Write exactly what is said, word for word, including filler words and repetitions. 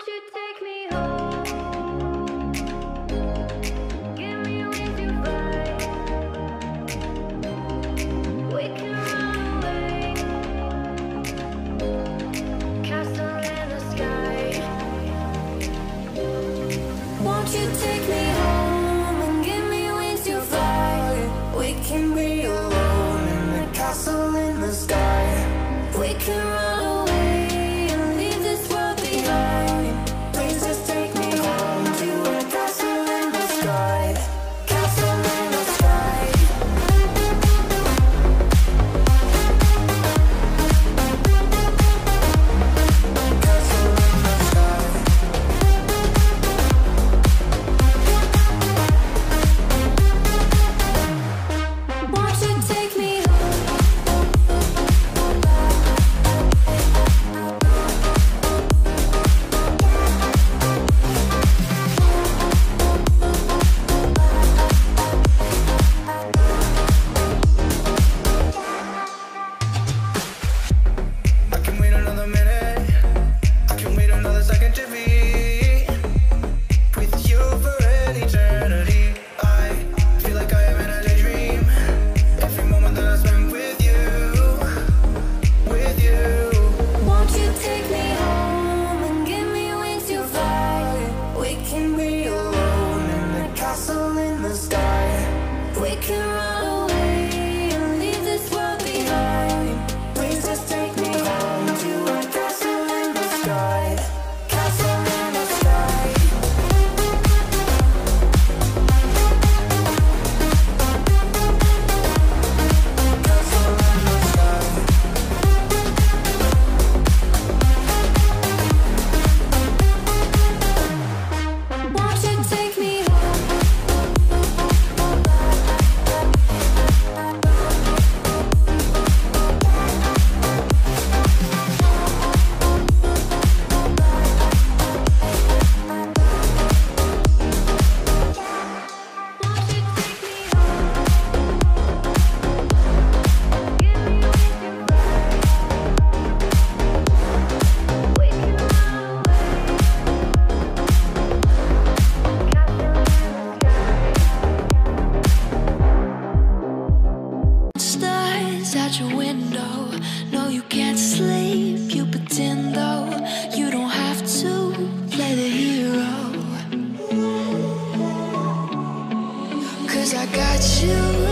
you take me home? Give me wings to fly. We can run away. Castle in the sky. Won't you take me home and give me wings to fly? We can be alone in the castle in the sky. We can run away and leave this world behind. Please just take me home to a castle in the sky. Castle in the sky. Castle in the sky. Won't you take me I can wait another minute. I can wait another second to be with you for an eternity. I feel like I am in a daydream. Every moment that I spend with you, with you. Won't you take me home and give me wings to fly? We can be alone in the castle in the sky. We can run away and leave this world behind. Please just take me home to a castle in the sky. Castle in the sky. Castle in the sky. Won't you take me home? Won't you take me home? Give me wings to fly. We can run away. Castle in the sky. Stars out your window. No, you can't sleep. You pretend though you don't have to play the hero. Cause I got you